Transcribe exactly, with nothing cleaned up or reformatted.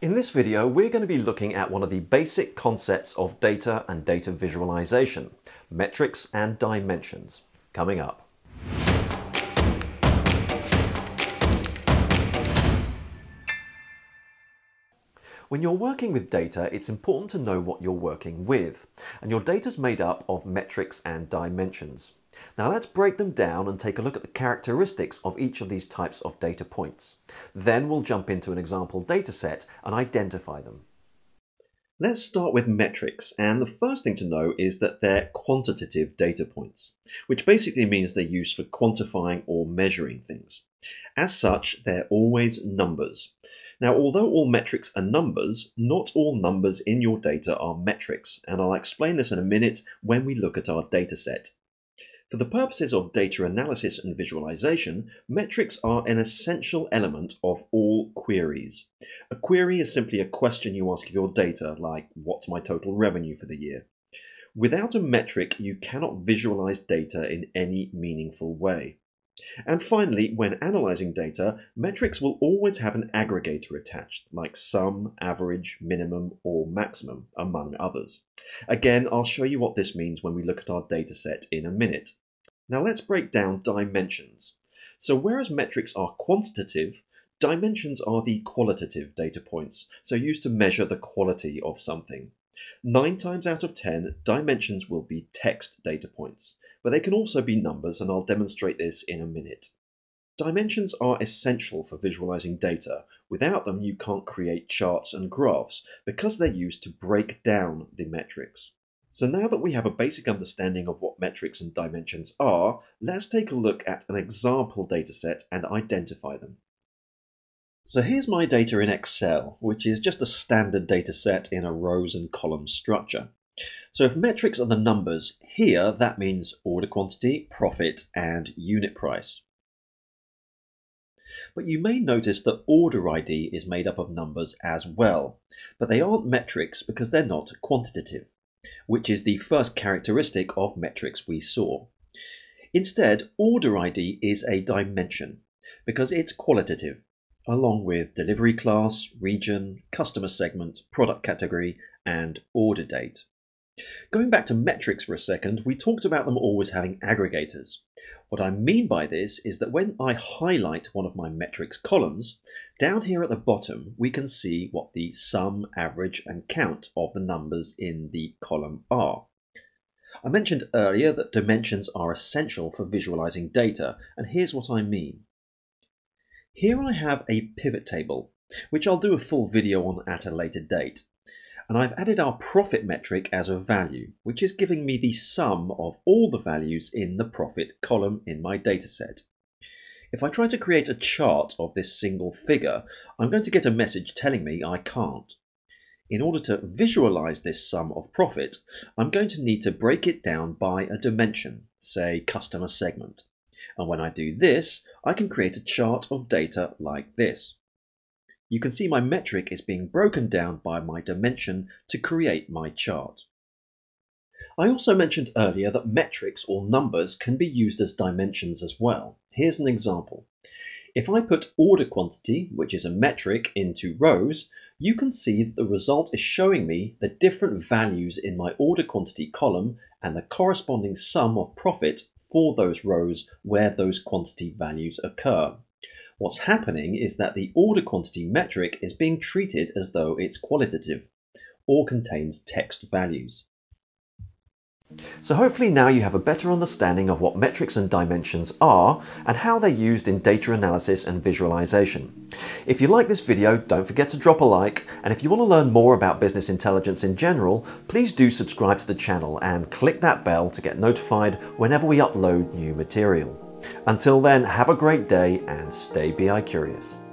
In this video, we're going to be looking at one of the basic concepts of data and data visualization, metrics and dimensions, coming up. When you're working with data, it's important to know what you're working with, and your data's made up of metrics and dimensions. Now let's break them down and take a look at the characteristics of each of these types of data points. Then we'll jump into an example dataset and identify them. Let's start with metrics, and the first thing to know is that they're quantitative data points, which basically means they're used for quantifying or measuring things. As such, they're always numbers. Now, although all metrics are numbers, not all numbers in your data are metrics, and I'll explain this in a minute when we look at our dataset. For the purposes of data analysis and visualization, metrics are an essential element of all queries. A query is simply a question you ask of your data, like, what's my total revenue for the year? Without a metric, you cannot visualize data in any meaningful way. And finally, when analyzing data, metrics will always have an aggregator attached, like sum, average, minimum, or maximum, among others. Again, I'll show you what this means when we look at our dataset in a minute. Now let's break down dimensions. So whereas metrics are quantitative, dimensions are the qualitative data points, so used to measure the quality of something. Nine times out of ten, dimensions will be text data points, but they can also be numbers, and I'll demonstrate this in a minute. Dimensions are essential for visualizing data. Without them, you can't create charts and graphs because they're used to break down the metrics. So now that we have a basic understanding of what metrics and dimensions are, let's take a look at an example dataset and identify them. So here's my data in Excel, which is just a standard dataset in a rows and columns structure. So if metrics are the numbers, here that means order quantity, profit, and unit price. But you may notice that order I D is made up of numbers as well, but they aren't metrics because they're not quantitative, which is the first characteristic of metrics we saw. Instead, order I D is a dimension because it's qualitative, along with delivery class, region, customer segment, product category, and order date. Going back to metrics for a second, we talked about them always having aggregators. What I mean by this is that when I highlight one of my metrics columns, down here at the bottom we can see what the sum, average, and count of the numbers in the column are. I mentioned earlier that dimensions are essential for visualizing data, and here's what I mean. Here I have a pivot table, which I'll do a full video on at a later date. And I've added our profit metric as a value, which is giving me the sum of all the values in the profit column in my dataset. If I try to create a chart of this single figure, I'm going to get a message telling me I can't. In order to visualize this sum of profit, I'm going to need to break it down by a dimension, say customer segment. And when I do this, I can create a chart of data like this. You can see my metric is being broken down by my dimension to create my chart. I also mentioned earlier that metrics or numbers can be used as dimensions as well. Here's an example. If I put order quantity, which is a metric, into rows, you can see that the result is showing me the different values in my order quantity column and the corresponding sum of profit for those rows where those quantity values occur. What's happening is that the order quantity metric is being treated as though it's qualitative or contains text values. So hopefully now you have a better understanding of what metrics and dimensions are and how they're used in data analysis and visualization. If you like this video, don't forget to drop a like, and if you want to learn more about business intelligence in general, please do subscribe to the channel and click that bell to get notified whenever we upload new material. Until then, have a great day and stay B I curious.